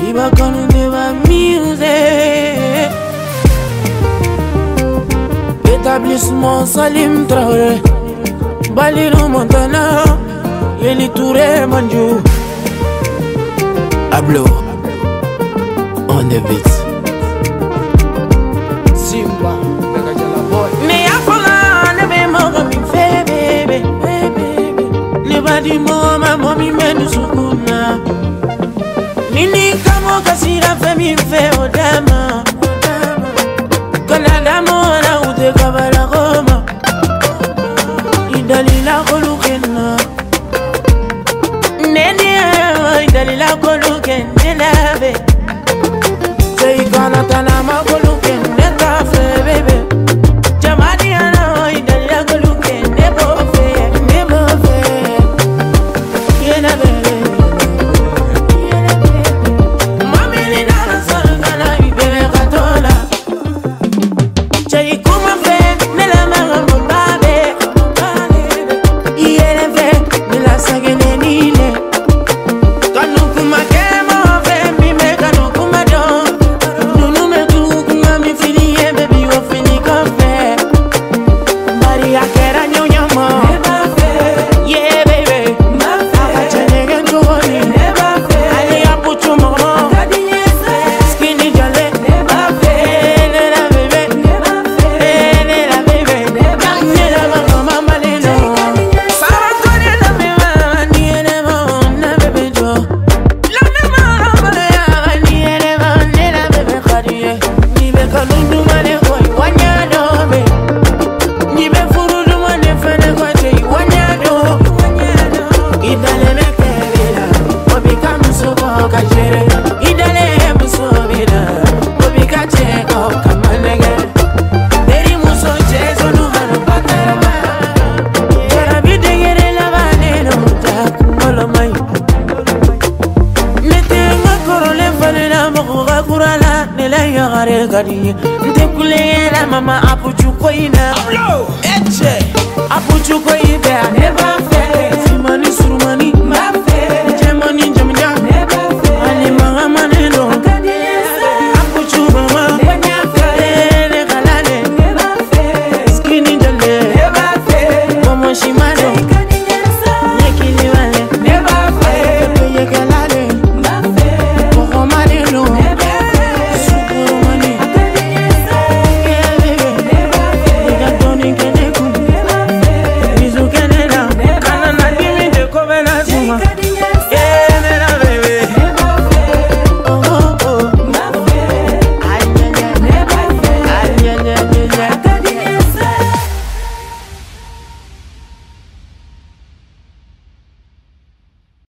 Iba kanu neba music. Établissement Salim Traoré, Balino Montana, Yeli Touré Manjou. Ablo on the beat. Simba, me afola nebe moga mi fe baby, neba di mama momi menu sukuna. Nini kamo kasira fe mi fe odama. Kanada mona ude kabala goma. Idalila kolukena. Nene idalila kolukena be. Say kanatana ma kolukena kafe baby. Jamani ana idalila kolukena nebo fe. Yena bebe. Mami ni nana sargana ibebe katola. Chay kuma fe nela magambo babe. Yene fe nela sagene nile. Kanu kuma kemo fe mi me kanu kuma don. Nunu me tu kuma mi fini ye baby wo fini kafe. Maria kera nyonyama. Yeah baby. Akachane genjoni. Ali apuchu mama. Skinny jale. Nela baby. Nela baby. Nela mama malino. Sara kone na beba niene mo na baby jo. La nema malaya niene mo nela baby khadiye. Ni be kalundu mane koi wanyado me. Ni be furudu mane fene kwaje wanyado. Idale me kebila. Obi kamusobo kajere. Idale musobila. Obi kacheko kamanege. Deri muso jeso nu hanu patarama. Jara bide yere la vaneno takumolo mai. Nete ngakorole fale na mokoga kurala nela yagare gadi. Nte kule la mama apuchu koina. Apuchu koibe